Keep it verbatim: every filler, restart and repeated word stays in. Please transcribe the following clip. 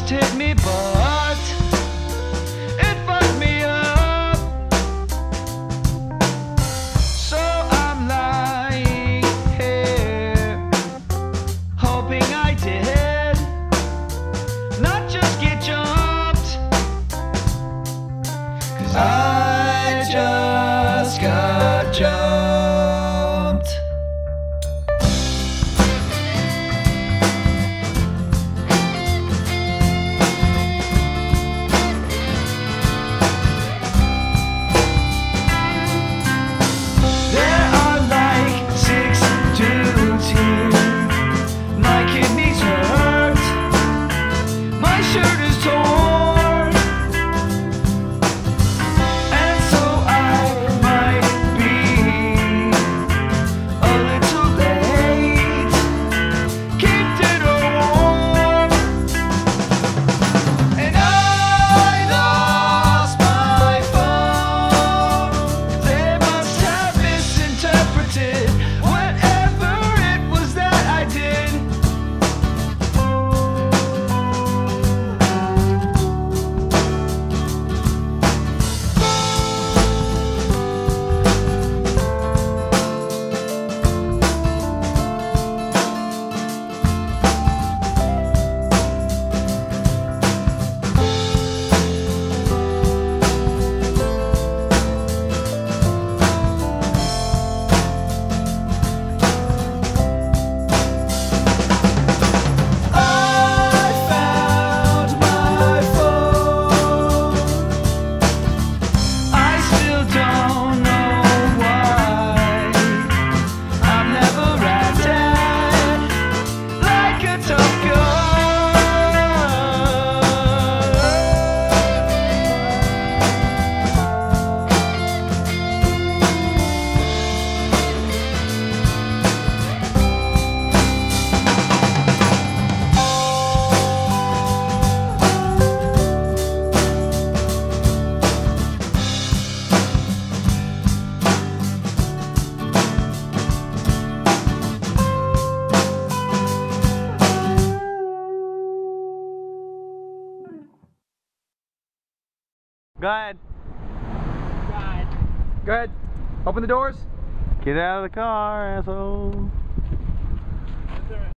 just hit me, but it fucked me up. So I'm lying here, hoping I did not just get jumped, 'cause I just got jumped. Go ahead. God. Go ahead. Open the doors. Get out of the car, asshole.